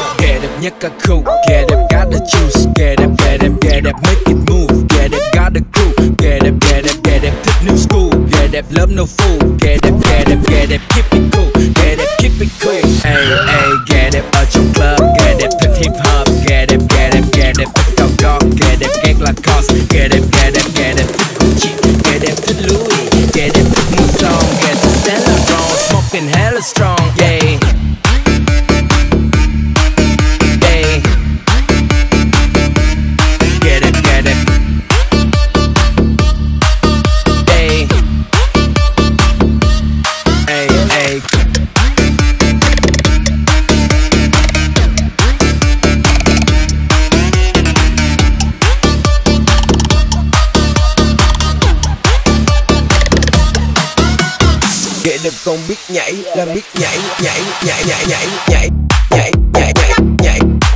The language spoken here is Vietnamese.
Ghệ đẹp nhất cả khu, ghệ đẹp got the juice. Ghệ đẹp, ghệ đẹp, ghệ đẹp make it move. Ghệ đẹp got the crew. Ghệ đẹp, ghệ đẹp, ghệ đẹp thích new school. Ghệ đẹp love no fool. Ghệ đẹp, ghệ đẹp, ghệ đẹp keep it cool. Ghệ đẹp keep it cool. Ay ay, ghệ đẹp ở trong club. Ghệ đẹp thích hip hop. Ghệ đẹp, ghệ đẹp, ghệ đẹp thích cao gót. Ghệ đẹp ghét Lacoste. Ghệ đẹp, ghệ đẹp, ghệ đẹp thích Gucci. Ghệ đẹp thích Louis. Ghệ đẹp thích mua song. Ghệ thích Saint Laurent. Smoking hella strong, yeah. Ghệ đẹp còn biết nhảy, là biết nhảy, nhảy, nhảy, nhảy, nhảy, nhảy, nhảy, nhảy, nhảy, nhảy.